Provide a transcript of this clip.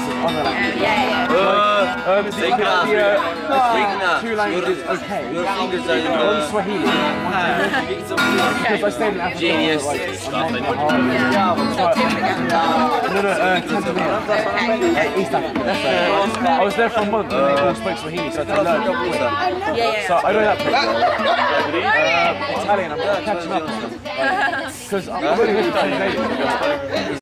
Two languages, okay. One Swahili. Because I stayed in Africa. Genius. Scotland. No, Tanzania. East Africa. I was there for a month and they all spoke Swahili, so I had to learn. So I know that pretty well. Italian, I'm catching up on them. Because I'm really good at